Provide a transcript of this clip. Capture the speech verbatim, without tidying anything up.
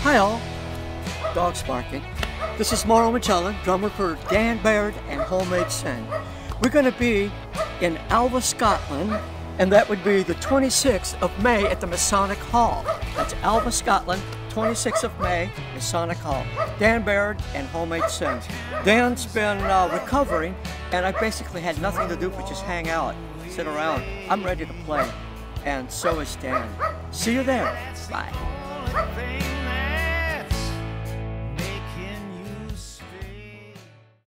Hi all, dogs barking. This is Mauro Magellan, drummer for Dan Baird and Homemade Sin. We're going to be in Alva, Scotland, and that would be the twenty-sixth of May at the Masonic Hall. That's Alva, Scotland, twenty-sixth of May, Masonic Hall. Dan Baird and Homemade Sin. Dan's been uh, recovering, and I basically had nothing to do but just hang out, sit around. I'm ready to play, and so is Dan. See you there. Bye.